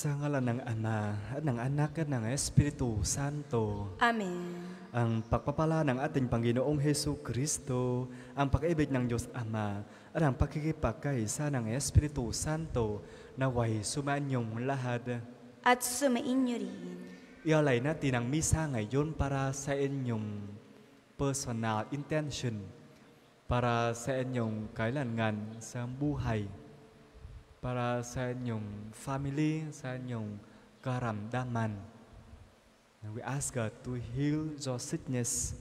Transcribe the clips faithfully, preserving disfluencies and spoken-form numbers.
Sa ngalan ng Ama, at ng Anak at ng Espiritu Santo. Amen. Ang pagpapala ng ating Panginoong Hesu Kristo, ang pag-ibig ng Diyos Ama, at ang pakikipagkaisa ng Espiritu Santo, naway sumanyong lahat. At sumainyo rin. Ialay natin ang misa ngayon para sa inyong personal intention, para sa inyong kailangan sa buhay, para sa inyong family, sa inyong karamdaman. We ask God to heal your sickness.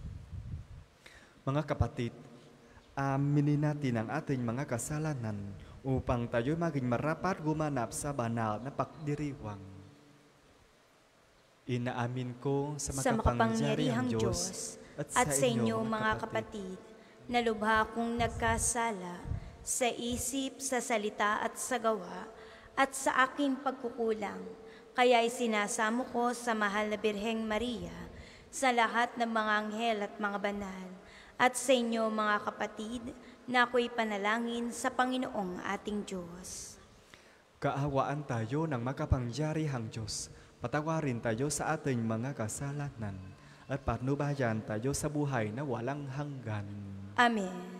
Mga kapatid, aminin natin ang ating mga kasalanan upang tayo maging marapat gumanap sa banal na pagdiriwang. Inaamin ko sa Sa makapangyarihang makapangyarihang Diyos Diyos at sa inyo mga kapatid, na lubha kong nagkasala sa isip, sa salita at sa gawa, at sa aking pagkukulang. Kaya'y sinasamo ko sa mahal na Birheng Maria, sa lahat ng mga anghel at mga banal, at sa inyo mga kapatid, na ako'y panalangin sa Panginoong ating Diyos. Kaawaan tayo ng makapangyarihang Diyos. Patawarin tayo sa ating mga kasalanan at patnubayan tayo sa buhay na walang hanggan. Amen.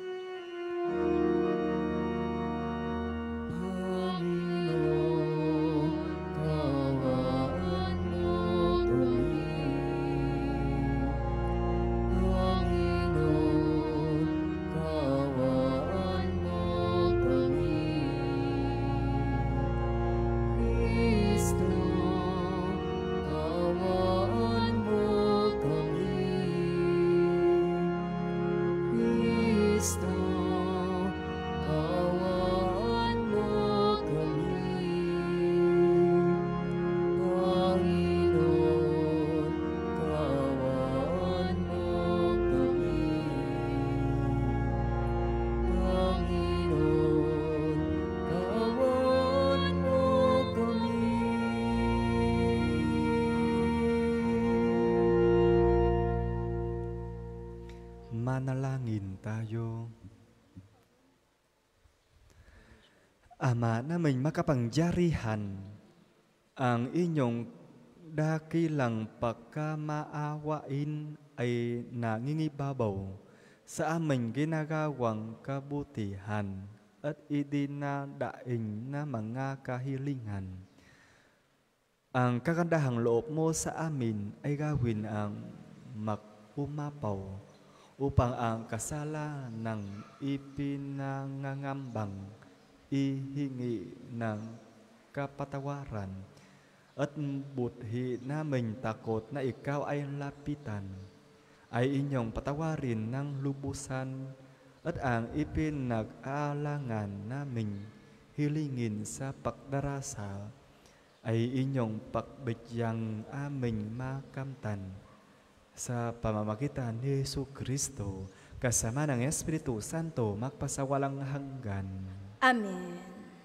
Manalangin tayo. Ama naming makapangyarihan, ang inyong dakilang pagkamaawain ay nangingibabaw sa aming ginagawang kabutihan at idinadaing na mga kahilingan. Ang kagandahang loob mo sa amin ay gawin ang makumapaw upang ang kasala ng ipinangangambang ihingi ng kapatawaran at buthi naming takot na ikaw ay lapitan, ay inyong patawarin ng lubusan at ang ipinag-aalangan naming hilingin sa pagdarasal ay inyong pakbigyang aming makamtan. Sa pamamagitan ni Hesu Kristo, kasama ng Espiritu Santo, magpasawalang hanggan. Amen.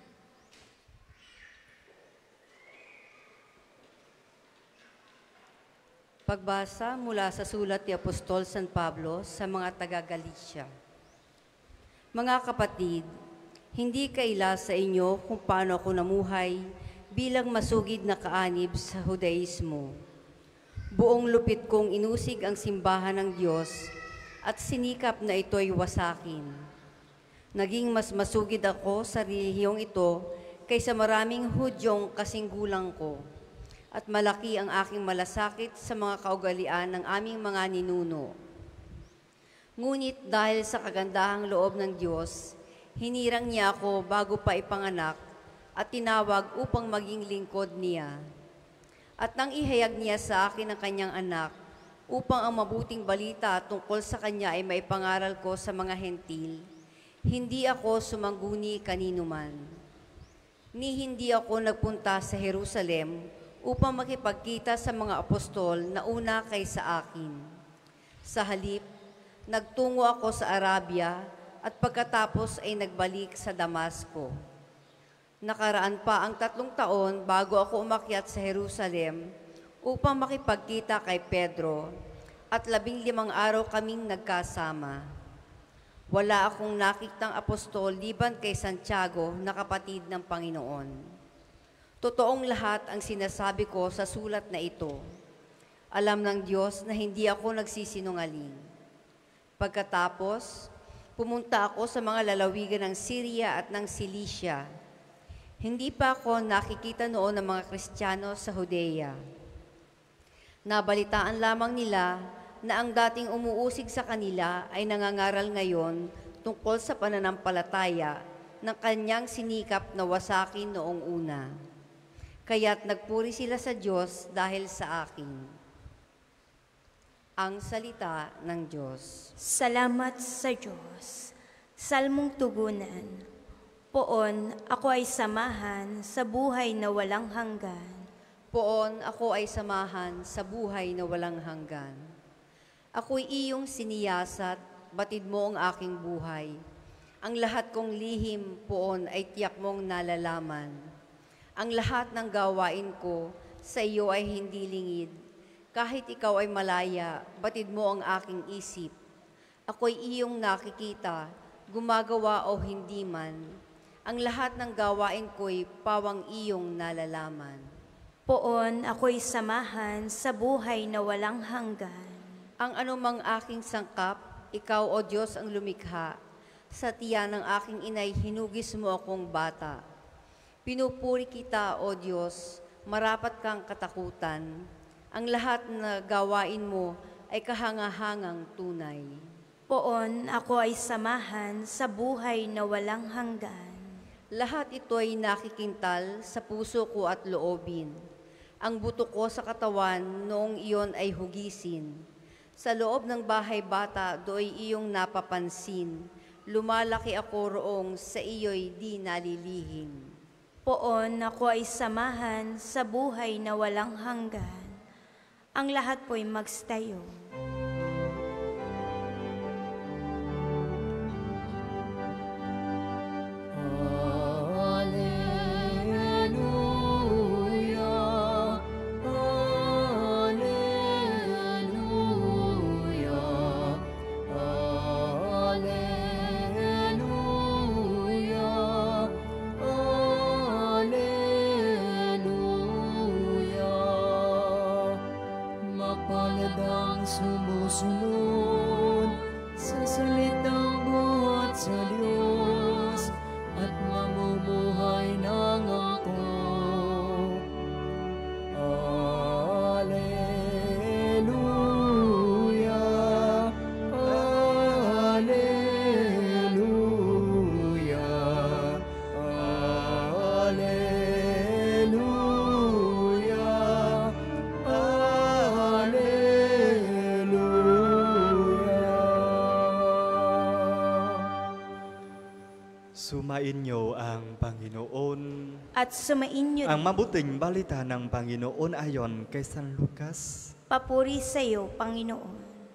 Pagbasa mula sa sulat ni Apostol San Pablo sa mga taga-Galicia. Mga kapatid, hindi kaila sa inyo kung paano ako namuhay bilang masugid na kaanib sa Judaismo. Buong lupit kong inusig ang simbahan ng Diyos at sinikap na ito'y wasakin. Naging mas masugid ako sa relihiyong ito kaysa maraming Hudyong kasinggulang ko, at malaki ang aking malasakit sa mga kaugalian ng aming mga ninuno. Ngunit dahil sa kagandahang loob ng Diyos, hinirang niya ako bago pa ipanganak at tinawag upang maging lingkod niya. At nang ihayag niya sa akin ang kanyang anak, upang ang mabuting balita tungkol sa kanya ay maipangaral ko sa mga hentil, hindi ako sumangguni kanino man. Ni hindi ako nagpunta sa Jerusalem upang makipagkita sa mga apostol na una kaysa akin. Sa halip, nagtungo ako sa Arabia at pagkatapos ay nagbalik sa Damasco. Nakaraan pa ang tatlong taon bago ako umakyat sa Jerusalem upang makipagkita kay Pedro, at labing limang araw kaming nagkasama. Wala akong nakitang apostol liban kay Santiago na kapatid ng Panginoon. Totoong lahat ang sinasabi ko sa sulat na ito. Alam ng Diyos na hindi ako nagsisinungaling. Pagkatapos, pumunta ako sa mga lalawigan ng Syria at ng Cilicia. Hindi pa ako nakikita noon ng mga Kristiyano sa Judea. Nabalitaan lamang nila na ang dating umuusig sa kanila ay nangangaral ngayon tungkol sa pananampalataya ng kanyang sinikap na wasakin noong una. Kaya't nagpuri sila sa Diyos dahil sa akin. Ang salita ng Diyos. Salamat sa Diyos. Salmong tugunan. Poon, ako ay samahan sa buhay na walang hanggan. Poon, ako ay samahan sa buhay na walang hanggan. Ako'y iyong siniyasat, batid mo ang aking buhay. Ang lahat kong lihim, poon, ay tiyak mong nalalaman. Ang lahat ng gawain ko sa iyo ay hindi lingid. Kahit ikaw ay malaya, batid mo ang aking isip. Ako'y iyong nakikita, gumagawa o hindi man. Ang lahat ng gawain ko'y pawang iyong nalalaman. Poon, ako'y samahan sa buhay na walang hanggan. Ang anumang aking sangkap, ikaw o Diyos ang lumikha. Sa tiyan ng aking inay, hinugis mo akong bata. Pinupuri kita, O Diyos, marapat kang katakutan. Ang lahat na gawain mo ay kahangahangang tunay. Poon, ako ay samahan sa buhay na walang hanggan. Lahat ito ay nakikintal sa puso ko at loobin. Ang buto ko sa katawan noong iyon ay hugisin. Sa loob ng bahay bata, do'y iyong napapansin. Lumalaki ako roong sa iyo'y di nalilihim. Poon, ako ay samahan sa buhay na walang hanggan. Ang lahat po'y magstayo. Sumusunod sa salitang buhat sa Diyos at mamumuhay ng angkop. Alleluia, Alleluia, Alleluia, Sumainyo ang Panginoon. At sumainyo Ang din. mabuting balita ng Panginoon ayon kay San Lucas. Papuri sa iyo, Panginoon.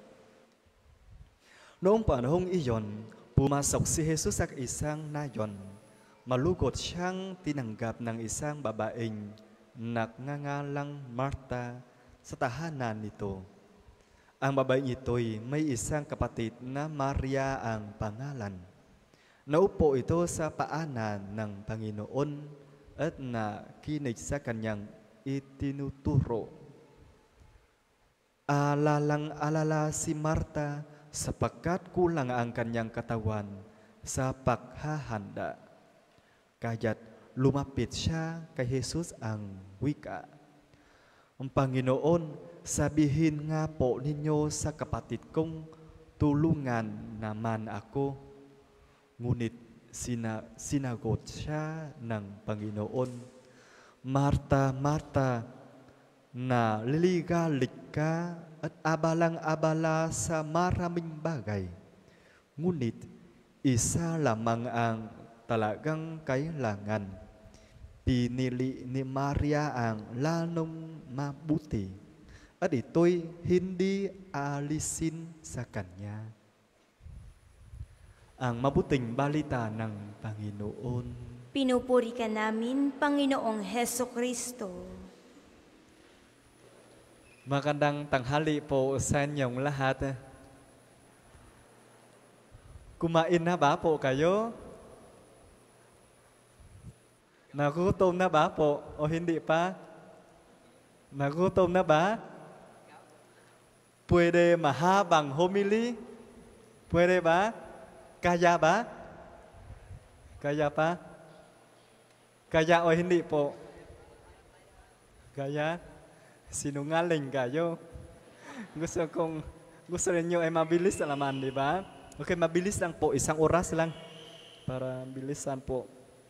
Noong panahong iyon, pumasok si Jesus sa isang nayon. Malugod siyang tinanggap ng isang babaeng nagngangalang Marta sa tahanan nito. Ang babaeng ito'y may isang kapatid na Maria ang pangalan. Naupo ito sa paanan ng Panginoon at nakinig sa kanyang itinuturo. Alalang-alala si Marta sapagkat kulang ang kanyang katawan sa paghahanda. Kaya't lumapit siya kay Jesus ang wika. Ang Panginoon, sabihin nga po ninyo sa kapatid kong tulungan naman ako. Ngunit sina, sinagot siya ng Panginoon, Marta, Marta, na liligalig ka at abalang-abala sa maraming bagay. Ngunit isa lamang ang talagang kailangan. Pinili ni Maria ang lalong mabuti at ito'y hindi alisin sa kanya. Ang mabuting balita ng Panginoon. Pinupuri ka namin, Panginoong Heso Kristo. Magandang tanghali po sa inyong lahat. Kumain na ba po kayo? Nagutom na ba po? O hindi pa? Nagutom na ba? Pwede mahabang homily? Pwede ba? Kaya ba? Kaya pa? Kaya o hindi po? Kaya? Sinungaling kayo. Gusto kong, gusto ninyo ay mabilis na naman, di ba? Okay, mabilis lang po. Isang oras lang. Para bilisan po.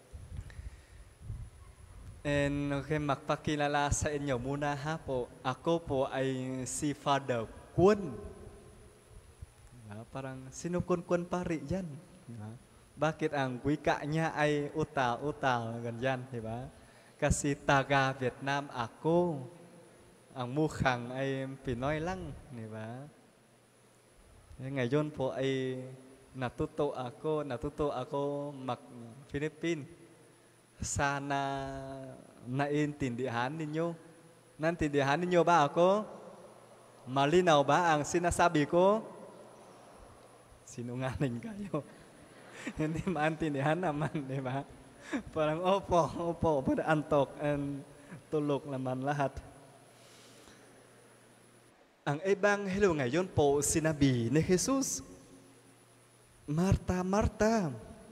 And okay, magpakilala sa inyo muna ha po. Ako po ay si Father Kun. Uh, parang sinukun-kun pari yan. Uh, bakit ang wika niya ay utal-utal, ganyan, di ba? Kasi taga Vietnam ako. Ang mukhang ay Pinoy lang, di ba? Eh, ngayon po ay natuto ako, natuto ako mag-Philippine. Sana naintindihan ninyo. Naintindihan ninyo ba ako? Malinaw ba ang sinasabi ko? Sinungaling kayo. Hindi maintindihan naman, di ba? Parang opo, opo, pada antok and tulog naman lahat. Ang Ebanghelyo ngayon po sinabi ni Jesus, Marta, Marta,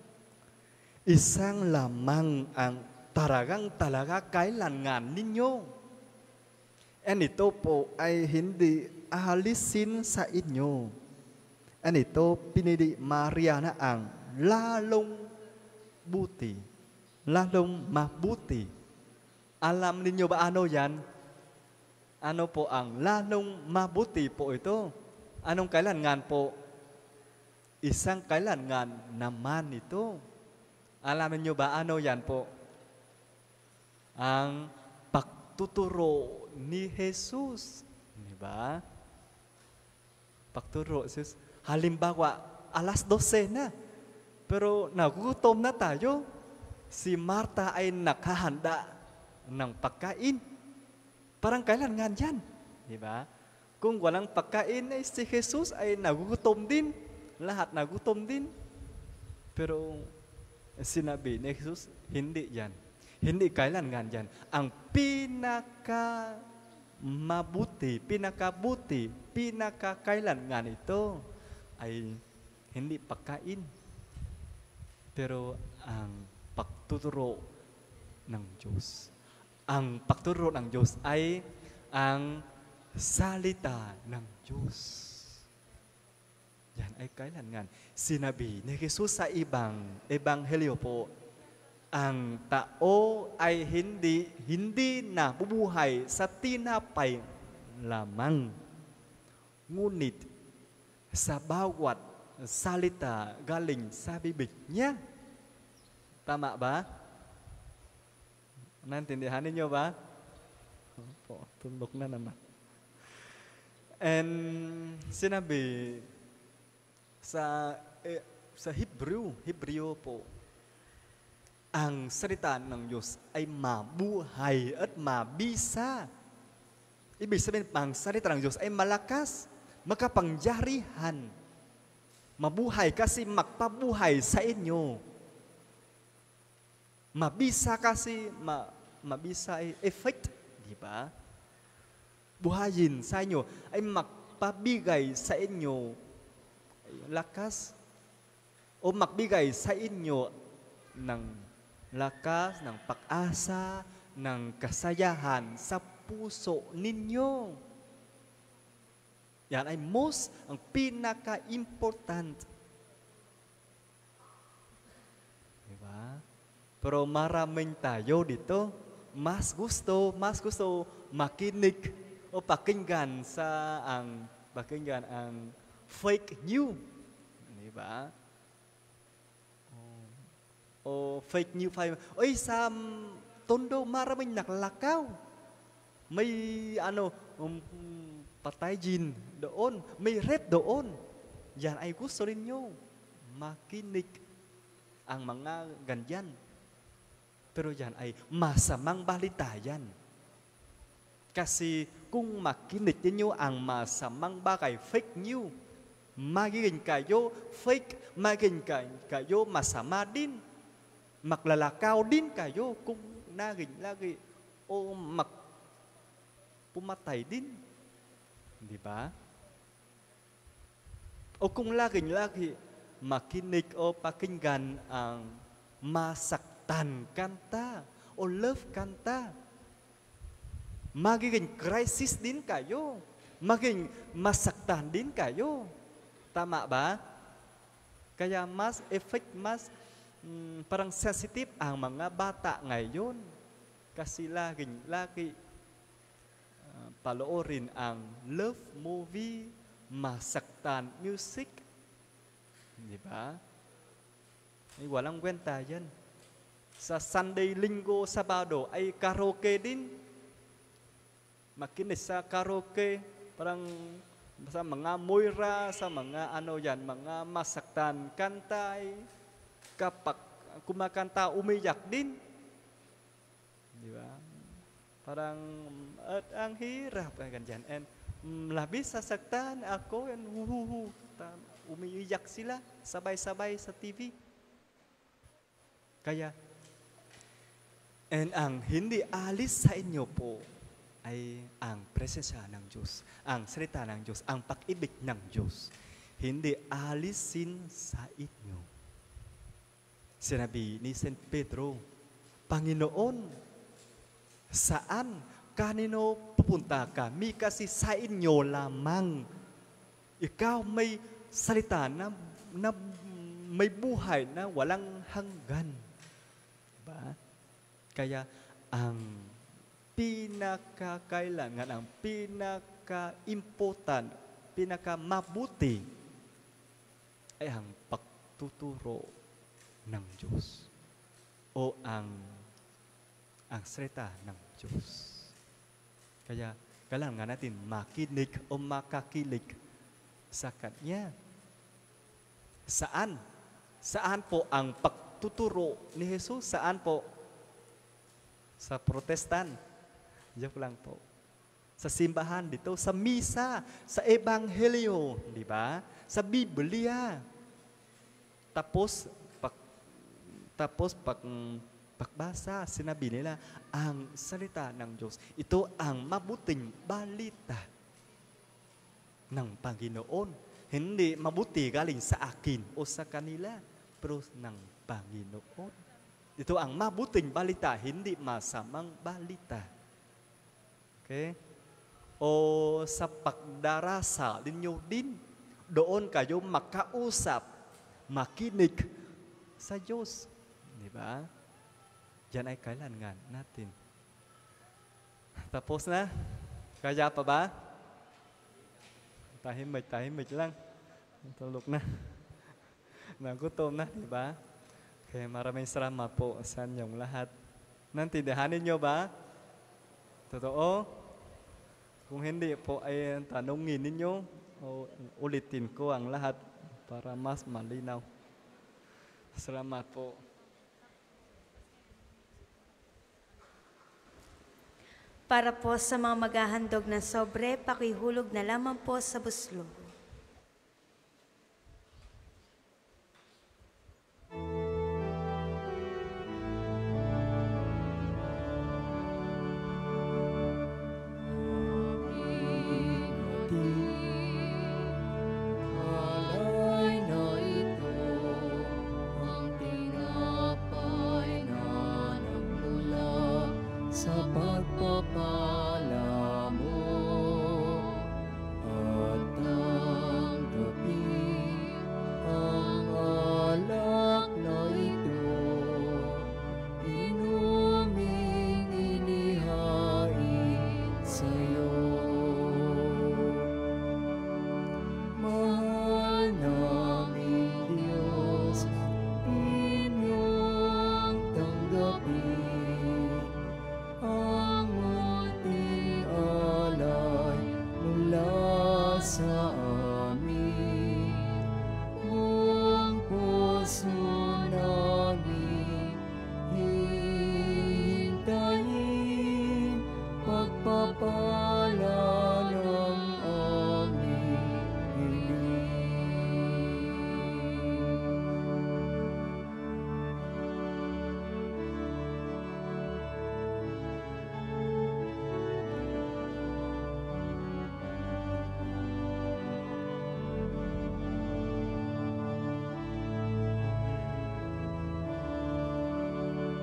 isang lamang ang talagang talaga kailangan ninyo. And ito po ay hindi ahalisin sa inyo. And ito pinili Maria na ang lalong buti, lalong mabuti. Alam ninyo ba ano yan? Ano po ang lalong mabuti po ito? Anong kailangan po? Isang kailangan naman ito. Alam niyo ba ano yan po? Ang pagtuturo ni Jesus. Di ba? Pagtuturo Jesus. Halimbawa, alas dose na. Pero nagutom na tayo. Si Marta ay nakahanda ng pagkain. Parang kailangan yan. Di ba? Kung walang pagkain, eh, si Jesus ay nagutom din. Lahat nagutom din. Pero sinabi ni Jesus, hindi yan. Hindi kailangan yan. Ang pinaka mabuti, pinakabuti, pinakakailangan ito ay hindi pagkain. Pero ang pagtuturo ng Diyos. Ang pagtuturo ng Diyos ay ang salita ng Diyos. Yan ay kailangan. Sinabi ni Jesus sa ibang ebanghelyo po, ang tao ay hindi hindi na bubuhay sa tinapay lamang. Ngunit sa bawat salita galing sa bibig niya. Tama ba? Naintindihan ninyo ba? Opo, tulog na naman. And sinabi sa eh, sa Hebreo, Hebreo po, ang salita ng Diyos ay mabuhay at mabisa. Ibig sabihin, ang salita ng Diyos ay malakas, makapangyarihan. Mabuhay kasi magpabuhay sa inyo. Mabisa kasi, ma, mabisa ay effect, di ba? Buhayin sa inyo ay magpabigay sa inyo ay lakas o magbigay sa inyo ng lakas, ng pag-asa, ng kasayahan sa puso ninyo. Yan ay most, ang pinaka-important. Diba? Pero maraming tayo dito, mas gusto, mas gusto makinig o pakinggan sa ang, pakinggan ang fake news. Diba? O fake news. Oy, sa Tondo, maraming nakalakaw. May ano, um, patay jin doon. May rape doon. Yan ay gusto rin nyo makinig ang mga ganyan. Pero yan ay masamang balita yan. Kasi kung makinig ninyo ang masamang bagay, fake news, magiging kayo fake, magiging kayo masama din. Maglalakaw din kayo kung lagi-lagi o mag pumatay din. Di ba? O kung lagi-lagi makinig o pakinggan ang masaktan kanta o love kanta, magiging crisis din kayo. Maging masaktan din kayo. Tama ba? Kaya mas effect, mas mm, parang sensitive ang mga bata ngayon. Kasi laging, lagi uh, paloorin ang love movie, masaktan music. Di ba? Ay, walang kwenta yan. Sa Sunday, Linggo, Sabado ay karaoke din. Makinis sa karaoke, parang sa mga Moira, sa mga ano yan, mga masaktan kantay, kapag kumakanta, umiyak din. Di ba? Parang, at ang hirap, ganyan. And mm, labis sasaktan ako, and huhuhu, umiiyak sila, sabay-sabay sa T V. Kaya, and ang hindi alis sa inyo po, ay ang presensya ng Diyos, ang salita ng Diyos, ang pag-ibig ng Diyos. Hindi alisin sa inyo. Sinabi ni Saint Pedro, Panginoon, saan kanino pupunta kami kasi sa inyo lamang. Ikaw may salita na, na may buhay na walang hanggan. Diba? Kaya ang pinakakailangan, ang pinaka-important, pinaka-mabuti ay ang pagtuturo ng Diyos o ang ang salita ng Diyos. Kaya kailangan natin makinig o makakilig sa Kanya. Saan? Saan po ang pagtuturo ni Jesus? Saan po? Sa Protestant. Joke lang po. Sa simbahan dito, sa misa, sa ebanghelyo, di ba? Sa Biblia. Tapos pag tapos pag pagbasa, sinabi nila ang salita ng Diyos. Ito ang mabuting balita ng Panginoon. Hindi mabuti galing sa akin o sa kanila, pero ng Panginoon. Ito ang mabuting balita, hindi masamang balita. Okay? O sa pagdarasal ninyo din, doon kayo makausap, makinig sa Diyos. Di ba? Yan ay kailangan natin. Tapos na? Kaya pa ba? Tahimik, tahimik lang. Tulog na. Nagutom na, di ba? Kaya maraming salamat po sa inyong lahat. Nantindihanin nyo ba? Totoo? Kung hindi po ay tanungin ninyo o ulitin ko ang lahat para mas malinaw. Salamat po. Para po sa mga maghahandog ng sobre, pakihulog na lamang po sa buslo. Alay na ito ang tinapay na nagmula sa pagpapala mo at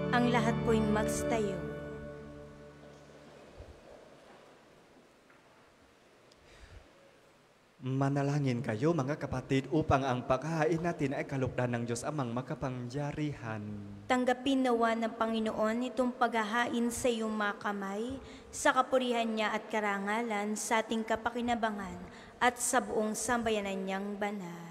Ang lahat po'y magstayo. Manalangin kayo mga kapatid upang ang paghahain natin ay kalugdan ng Diyos amang makapangyarihan. Tanggapin nawa ng Panginoon itong paghahain sa iyong mga kamay, sa kapurihan niya at karangalan, sa ating kapakinabangan at sa buong sambayanan niyang banal.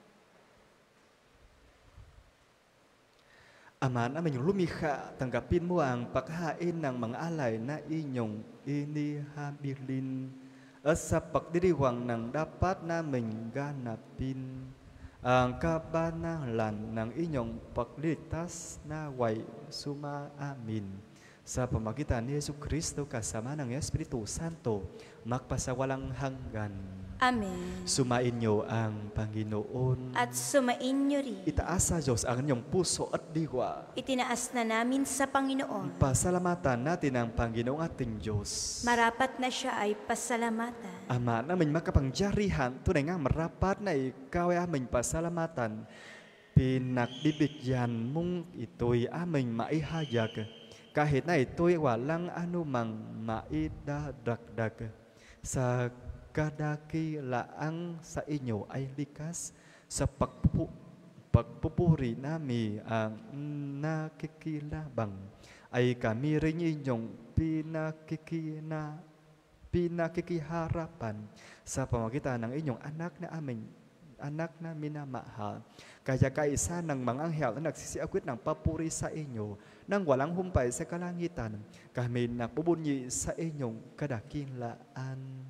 Ama namin yung lumikha, tanggapin mo ang paghahain ng mga alay na inyong inihabilin. At sa pagdiriwang ng dapat namin ganapin ang kabanalan ng inyong paglitas na way sumaamin. Sa pamagitan ni Yesu Kristo kasama ng Espiritu Santo, magpasawalang hanggan. Amen. Sumain niyo ang Panginoon. At sumain niyo rin. Itaas sa Diyos ang inyong puso at diwa. Itinaas na namin sa Panginoon. Pasalamatan natin ang Panginoong ating Diyos. Marapat na siya ay pasalamatan. Ama namin makapangyarihan, tunay nga marapat na ikaw ay aming pasalamatan. Pinakbibigyan mong ito'y aming maihayag. Kahit na ito'y walang anumang maidadagdag. Sa kadakilaang sa inyo ay likas, sa pagpupu, pagpupuri nami ang nakikilabang, ay kami rin inyong pinakikina, pinakikiharapan sa pamagitan ng inyong anak na aming anak na minamahal. Kaya kaisa ng mga anghel na nagsisiakwit ng papuri sa inyo nang walang humpay sa kalangitan, kami napubunyi sa inyong kadakilaan.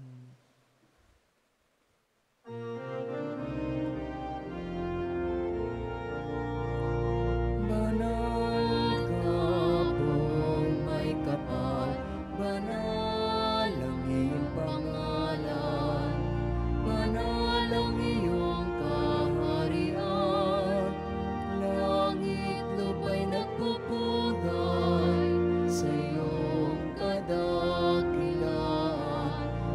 Banal ka pong may kapal, banal ang iyong pangalan, banal ang iyong kaharian, langit lupa'y nagpupugay sa iyong kadakilaan,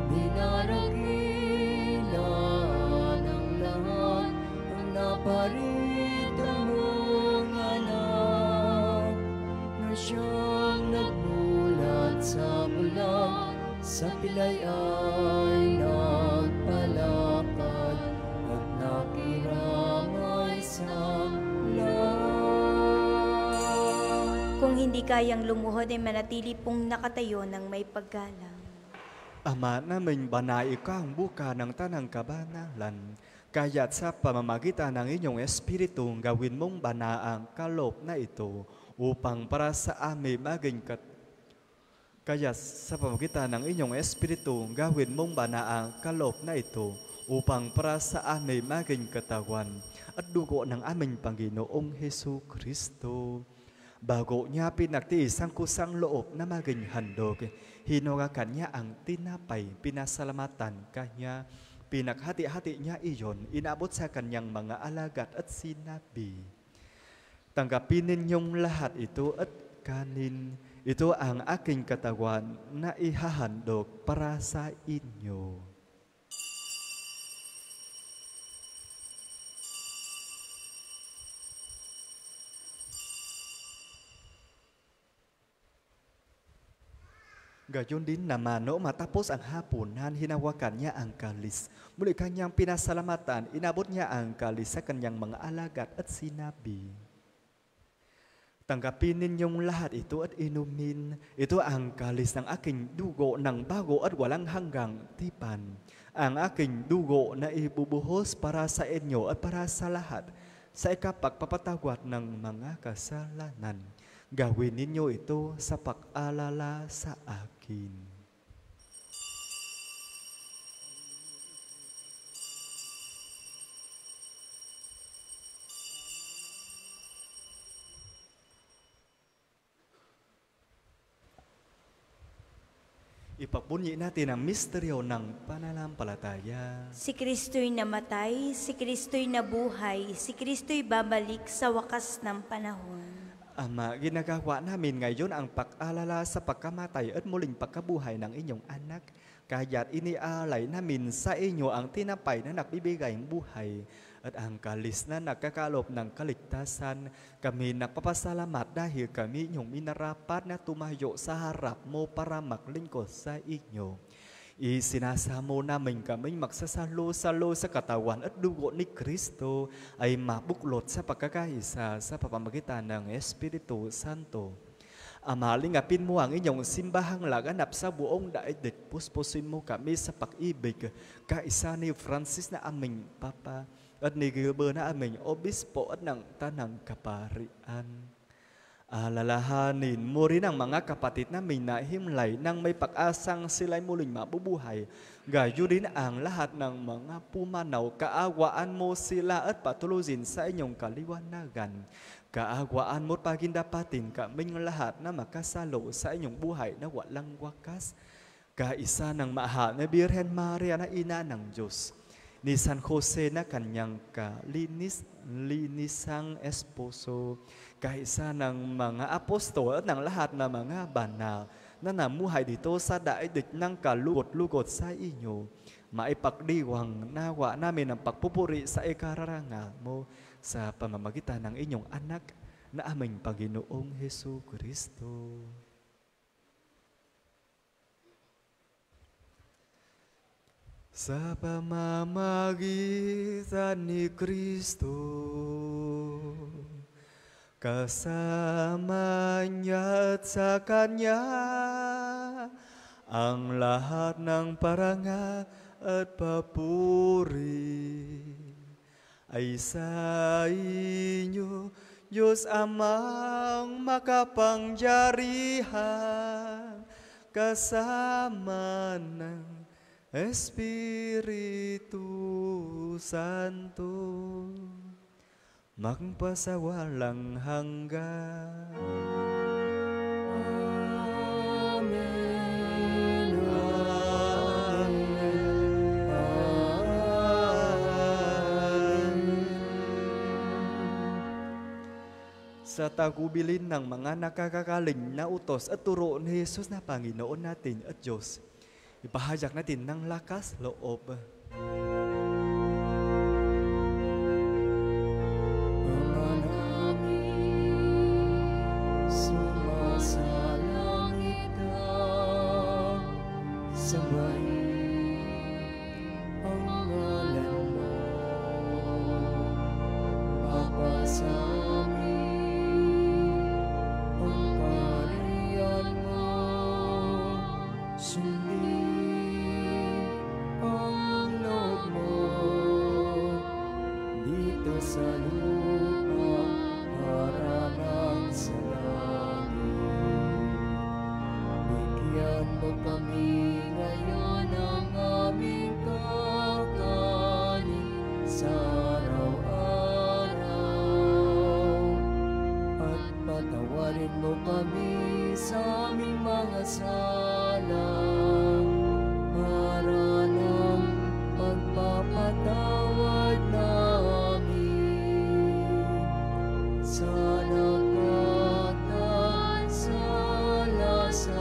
dinarakilan ng lahat ang naparito mong anak, na siyang nagmulat sa bulan, sa pilay ay nagpalakad at nakiramay sa lahat. Kung hindi kayang lumuhod ay manatili pong nakatayo ng may paggalang. Ama namin banay ka ang buka ng tanang kabanalan, kaya't sa pamamagitan ng inyong Espiritu, gawin mong banaang kaloob na ito upang para sa amin maging kat... Kaya sa pamamagitan ng inyong Espiritu, gawin mong banaang kaloob na ito upang para sa amin maging katawan at dugo ng aming Panginoong Hesu Kristo. Bago niya pinagtiis ang kusang loob na maging handog, hinugakan niya ang tinapay, pinasalamatan kanya, pinaghati-hati niya iyon, inabot sa kanyang mga alagat at sinabi, tanggapin ninyong lahat ito at kanin, ito ang aking katawan na ihahandog para sa inyo. Gayon din naman, no, matapos ang hapunan, hinawakan niya ang kalis. Muli kanyang pinasalamatan, inabot niya ang kalis sa kanyang mga alagat at sinabi, tanggapin ninyong lahat ito at inumin. Ito ang kalis ng aking dugo ng bago at walang hanggang tipan. Ang aking dugo na ibubuhos para sa inyo at para sa lahat sa ikapagpapatawad ng mga kasalanan. Gawin ninyo ito sa pag-alala sa akin. Ipagpunyi natin ang misteryo ng pananampalataya. Si Kristo'y namatay, si Kristo'y nabuhay, si Kristo'y babalik sa wakas ng panahon. Ama, ginagawa namin ngayon ang pag-alala sa pagkamatay at muling pagkabuhay ng inyong anak. Kaya't inialay namin sa inyo ang tinapay na nagbibigay ng buhay at ang kalis na nagkakalop ng kaligtasan. Kami nagpapasalamat dahil kami inyong minarapat na tumayo sa harap mo para maglingkod sa inyo. Isinasamo namin kaming magsasalo-salo sa katawan at dugo ni Kristo ay mabuklot sa pagkakaisa sa pamamagitan ng Espiritu Santo. Amalingapin mo ang inyong simbahang laganap sa buong daigdig. Puspusin mo kami sa pag-ibig, kaisa ni Francis na aming Papa at ni Gilbert na aming Obispo at ng Tanang Kaparian. Alalahanin mo rin ang mga kapatid namin na himlay nang may pag-asang sila'y muling mabubuhay. Gayo rin ang lahat ng mga pumanaw, kaawaan mo sila at patuluzin sa inyong kaliwanagan. Kaawaan mo't pagindapatin kaming lahat na makasalo sa inyong buhay na walang wakas. Kaisa ng mahal na Birhen Maria na ina ng Diyos, ni San Jose na kanyang kalinis, linisang esposo, kaisa ng mga apostol at ng lahat ng mga banal na namuhay dito sa daigdig ng kalugot-lugot sa inyo. Maipagdiwang nawa namin ang pagpupuri sa ikararangal mo sa pamamagitan ng inyong anak na aming Panginoong Hesu Kristo. Sa pamamagitan ni Kristo, kasama niya at sa Kanya, ang lahat ng parangal at papuri ay sa inyo, Diyos Amang makapangyarihan, kasama ng Espiritu Santo, magpasawalang hanggan. Amen. Sa tagubilin ng mga nakakakaling na utos at turo ni Jesus na Panginoon natin at Diyos, ipahayag natin ng lakas loob. Ama namin, sumasalangit ka, sambahin ang ngalan mo, mapasa amin ang kaharian mo, sundin ang loob mo dito sa lupa parang sa langit. Bigyan mo kami ngayon ng aming kakanin sa araw-araw, at patawarin mo kami sa aming mga sala para ng pagpapatawad namin sa nakakasala sa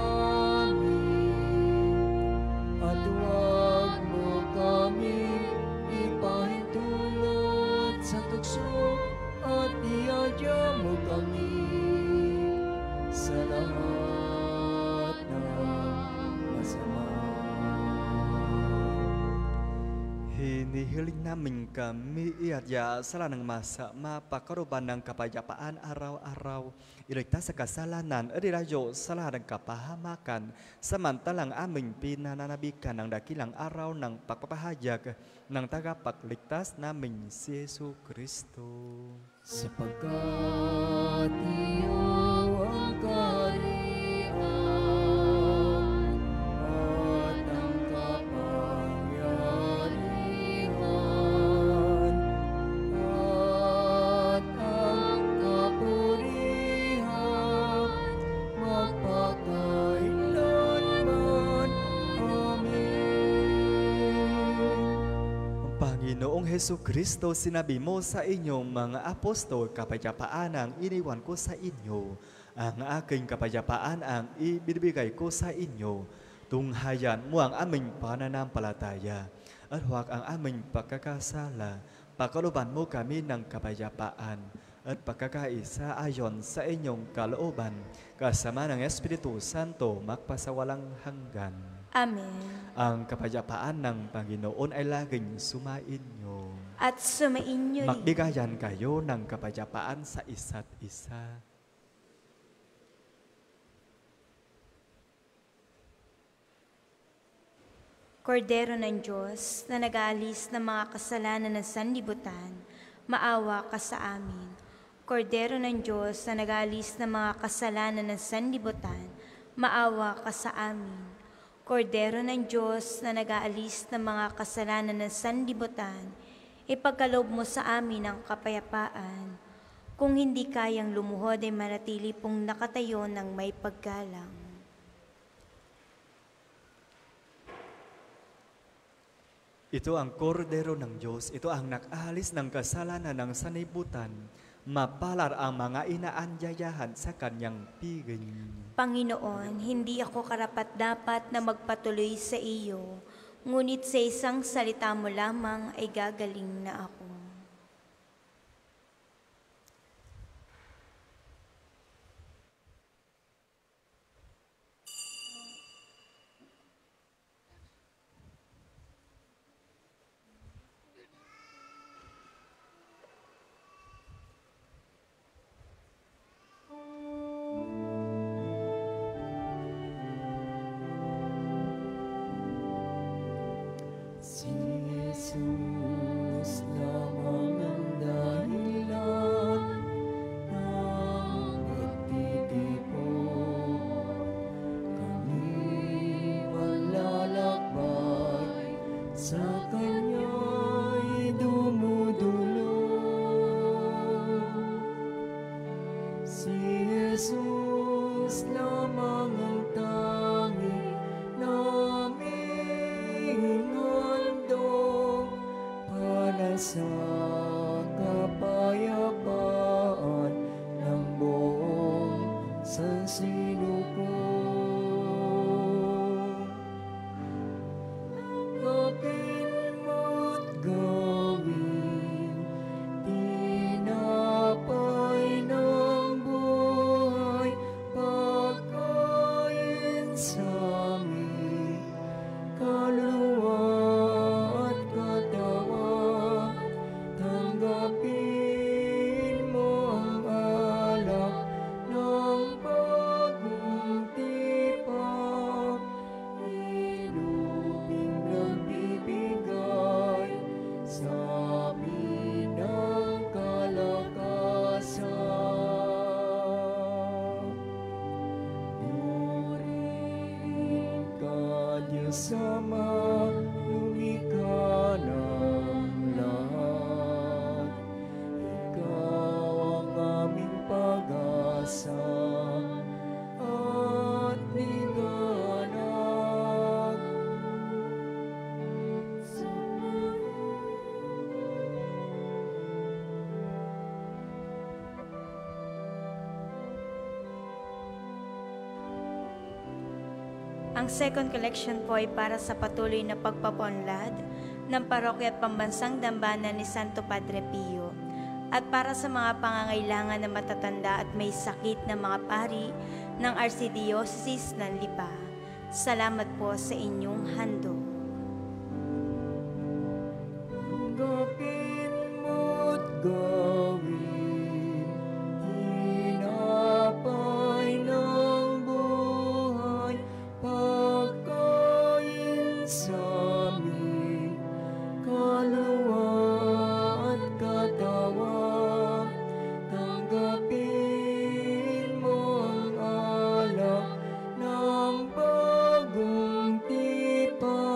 amin, at huwag mo kami ipahintulot sa tukso, at iadya mo kami sa lahat ng masama. Hinihiling namin kami iadya sa lanang masa, mapakaruban ng kapayapaan araw-araw, iligtas sa kasalanan at iradyo sa lahat ng kapahamakan, samantalang aming pinananabikan ng dakilang araw ng pagpapahayag ng tagapagligtas namin si Yesu Kristo. Sapagkat iyo ang kaharian at ang kapangyarihan at ang kapurihan magpakailanman. Amen. Panginoong Hesu Kristo, sinabi mo sa inyong mga apostol, kapayapaan ang iniwan ko sa inyo. Ang aking kapayapaan ang ibibigay ko sa inyo. Tunghayan mo ang aming pananampalataya at huwag ang aming pagkakasala. Pagkalooban mo kami ng kapayapaan at pagkakaisa ayon sa inyong kalooban, kasama ng Espiritu Santo magpasawalang hanggan. Amen. Ang kapayapaan ng Panginoon ay laging sumainyo. At sumainyo rin. Magbigayan kayo ng kapayapaan sa isa't isa. Kordero ng Diyos na nag-aalis ng mga kasalanan ng sanlibutan, maawa ka sa amin. Kordero ng Diyos na nag-aalis ng mga kasalanan ng sanlibutan, maawa ka sa amin. Kordero ng Diyos na nag-aalis ng mga kasalanan ng sanlibutan, ipagkaloob mo sa amin ang kapayapaan. Kung hindi kayang lumuhod ay manatili pong nakatayo ng may paggalang. Ito ang kordero ng Diyos, ito ang nag-alis ng kasalanan ng sanlibutan. Mapalar ang mga inaanyayahan sa kanyang piging. Panginoon, hindi ako karapat-dapat na magpatuloy sa iyo, ngunit sa isang salita mo lamang ay gagaling na ako. Si Jesus lamang ang dahilan ng pagtitipon. Kami maglalakbay, sa Kanya'y dumudulog. Si Jesus lamang ang tanging naming handog para sa kapayapaan ng buong sansinukoy. Tanggapin mo't gawin, tinapay ng buhay, pagkain sa aming kaluluwa at katawan. Tanggapin mo ang alak ng bagong tipan, inuping nagbibigay sa amin ng kalakasan. Purihin ka, Diyos Ama, lumikha ng lahat. Ikaw ang aming pag-asa at liwanag. Ang second collection po ay para sa patuloy na pagpapaunlad ng parokya at pambansang dambana ni Santo Padre Pio at para sa mga pangangailangan ng matatanda at may sakit na mga pari ng Archdiocese ng Lipa. Salamat po sa inyong handog. Tanggapin mo't gawin, tinapay ng buhay, pagkain sa aming kaluluwa at katawan. Tanggapin mo ang alak ng bagong tipan,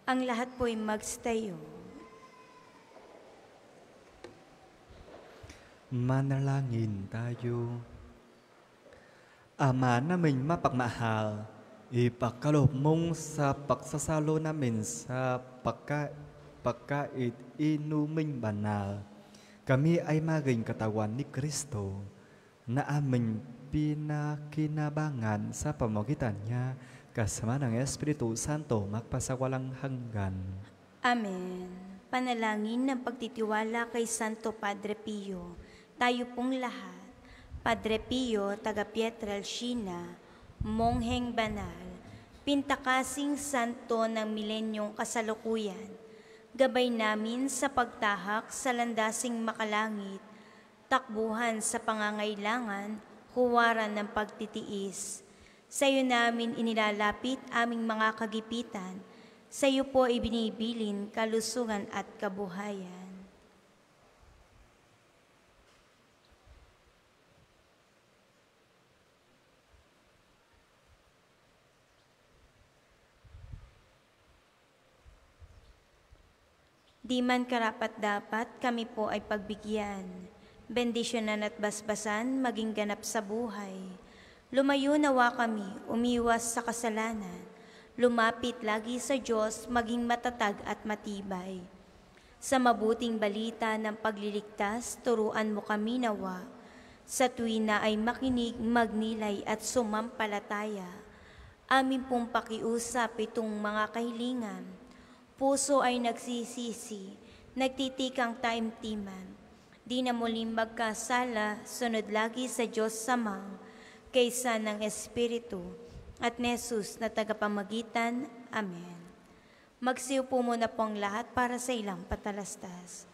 Ang lahat po'y magstayo. Manalangin tayo. Ama namin mapagmahal, ipagkaloob mong sa pagsasalo namin sa pagka, pagkait inuming banal. Kami ay maging katawan ni Kristo na aming pinakinabangan sa pamagitan niya kasama ng Espiritu Santo magpasawalang hanggan. Amen. Panalangin ng pagtitiwala kay Santo Padre Pio. Tayo pong lahat, Padre Pio, taga Pietrelcina, Mongheng Banal, pintakasing santo ng milenyong kasalukuyan, gabay namin sa pagtahak sa landasing makalangit, takbuhan sa pangangailangan, huwaran ng pagtitiis. Sa iyo namin inilalapit aming mga kagipitan, sa iyo po ibinibilin kalusugan at kabuhayan. Di man karapat-dapat kami po ay pagbigyan, bendisyonan at basbasan maging ganap sa buhay. Lumayo nawa kami, umiwas sa kasalanan, lumapit lagi sa Diyos, maging matatag at matibay. Sa mabuting balita ng pagliligtas, turuan mo kami nawa. Sa tuwina ay makinig, magnilay at sumampalataya. Amin pong pakiusap itong mga kahilingan. Puso ay nagsisisi, nagtitikang taimtiman. Di na muling magkasala, sunod lagi sa Diyos Samang, kaysa ng Espiritu, at ni Jesus na tagapamagitan. Amen. Magsiupo muna po ang lahat para sa ilang patalastas.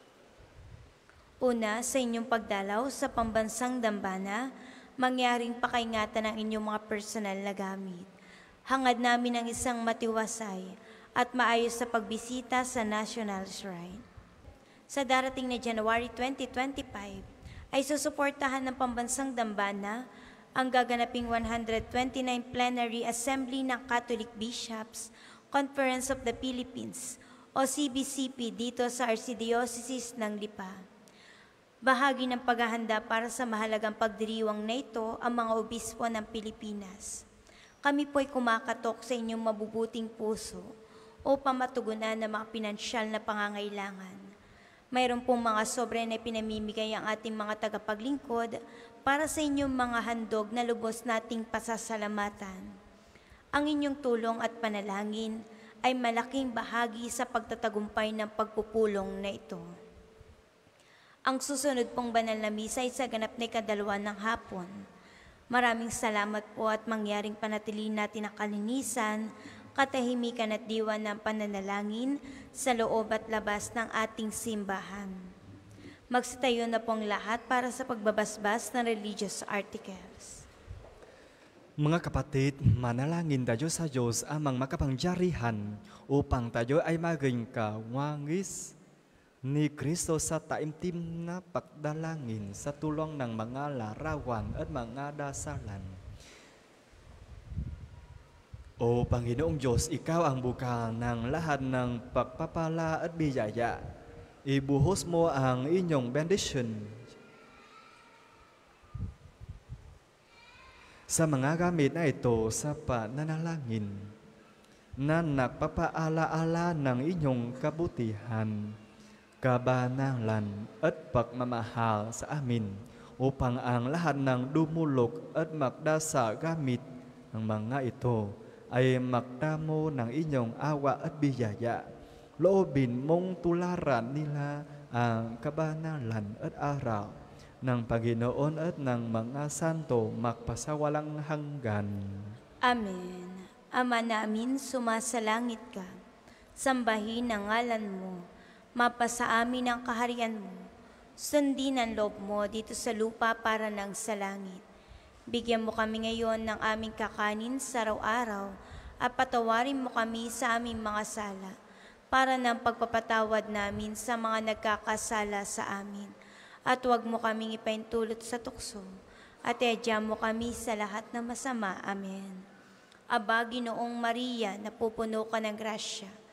Una, sa inyong pagdalaw sa pambansang dambana, mangyaring pakaingatan ng inyong mga personal na gamit. Hangad namin ang isang matiwasay at maayos sa pagbisita sa National Shrine. Sa darating na January twenty twenty-five, ay susuportahan ng pambansang dambana ang gaganaping one hundred twenty-ninth Plenary Assembly ng Catholic Bishops, Conference of the Philippines, o C B C P dito sa Archdiocese ng Lipa. Bahagi ng paghahanda para sa mahalagang pagdiriwang na ito ang mga obispo ng Pilipinas. Kami po'y kumakatok sa inyong mabubuting puso upang matugunan ng mga pinansyal na pangangailangan. Mayroon pong mga sobre na pinamimigay ang ating mga tagapaglingkod para sa inyong mga handog na lubos nating pasasalamatan. Ang inyong tulong at panalangin ay malaking bahagi sa pagtatagumpay ng pagpupulong na ito. Ang susunod pong banal na misa ay sa ganap na ikadalawa ng hapon. Maraming salamat po at mangyaring panatilihin natin ang kalinisan, katahimikan at diwa ng pananalangin sa loob at labas ng ating simbahan. Magsitayo na pong lahat para sa pagbabasbas ng religious articles. Mga kapatid, manalangin tayo sa Diyos amang makapangyarihan upang tayo ay maging kawangis ni Kristo sa taimtim na pagdalangin sa tulong ng mga larawan at mga dasalan. O Panginoong Diyos, Ikaw ang bukal ng lahat ng pagpapala at biyaya. Ibuhos mo ang inyong bendisyon sa mga gamit na ito sa pananalangin na nagpapaalaala ng inyong kabutihan, kabanalan at pagmamahal sa amin upang ang lahat ng dumulog at magdasa gamit ng mga ito ay magtamo ng inyong awa at biyaya. Loobin mong tularan nila ang kabanalan at araw ng Panginoon at ng mga santo magpasawalang hanggan. Amen. Ama namin, sumasalangit ka. Sambahin ang ngalan mo. Mapasa amin ang kaharian mo. Sundin ang loob mo dito sa lupa para ng sa langit. Bigyan mo kami ngayon ng aming kakanin sa araw-araw at patawarin mo kami sa aming mga sala para ng pagpapatawad namin sa mga nagkakasala sa amin. At huwag mo kaming ipaintulot sa tukso at iadya mo kami sa lahat ng masama. Amen. Aba, Ginoong Maria, napupuno ka ng grasya.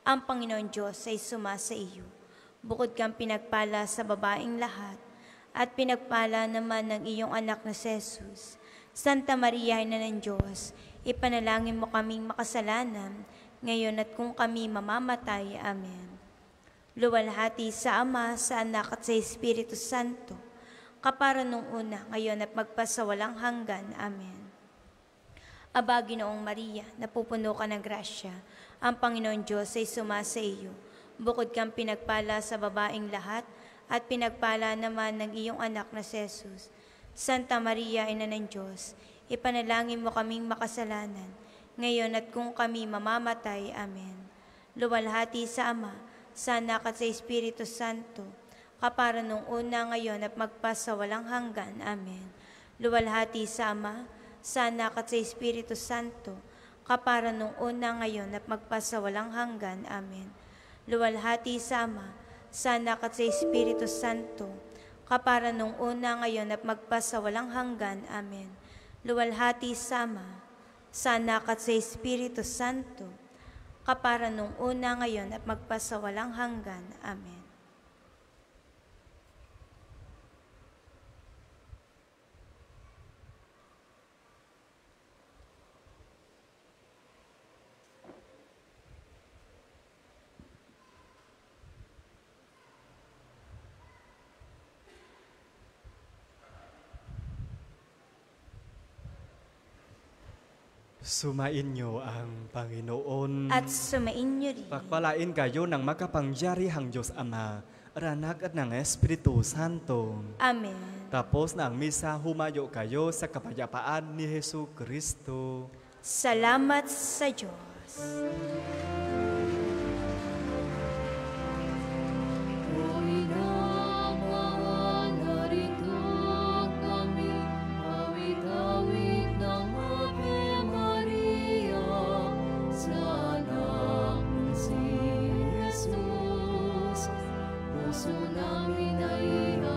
Ang Panginoon Diyos ay sumasa iyo. Bukod kang pinagpala sa babaeng lahat, at pinagpala naman ng iyong anak na si Jesus. Santa Maria, Ina ng Diyos, ipanalangin mo kaming makasalanan, ngayon at kung kami mamamatay. Amen. Luwalhati sa Ama, sa Anak at sa Espiritu Santo, kapara nung una, ngayon at magpasawalang hanggan. Amen. Aba, Ginoong Maria, napupuno ka ng grasya, ang Panginoon Diyos ay sumasa iyo. Bukod kang pinagpala sa babaeng lahat, at pinagpala naman ng iyong anak na si Jesus. Santa Maria, Ina ng Diyos, ipanalangin mo kaming makasalanan, ngayon at kung kami mamamatay. Amen. Luwalhati sa Ama, sa Anak at sa Espiritu Santo, kapara nung una, ngayon at magpasawalang hanggan. Amen. Luwalhati sa Ama, sa Anak at sa Espiritu Santo, kapara nung una, ngayon at magpasawalang hanggan. Amen. Luwalhati sa Ama, sa Anak at sa Espiritu Santo, kapara nung una, ngayon at magpasawalang hanggan. Amen. Luwalhati sa Ama, sa Anak at sa Espiritu Santo, kapara nung una, ngayon at magpasawalang hanggan. Amen. Sumain niyo ang Panginoon. At sumain niyo rin. Pagpalain kayo ng makapangyarihang Diyos Ama, Anak at ng Espiritu Santo. Amen. Tapos na ang misa, humayo kayo sa kapayapaan ni Hesu Kristo. Salamat sa Diyos.